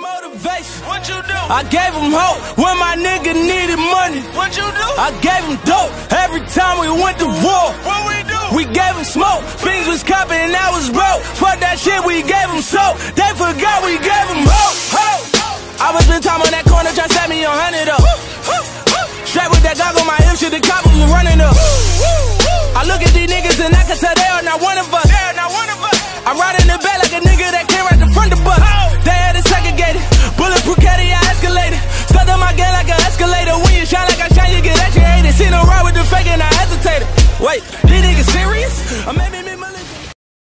motivation. What you do? I gave him hope when my nigga needed money. What you do? I gave him dope every time we went to war. What we do? We gave him smoke, things was copping and I was broke. Fuck that shit, we gave him soap. They forgot we gave him hope. I was spend time on that corner trying to set me on 100 up. Straight with that goggle, my hip shit, the coppers was running up. I look at these niggas and I can tell they are not one of us.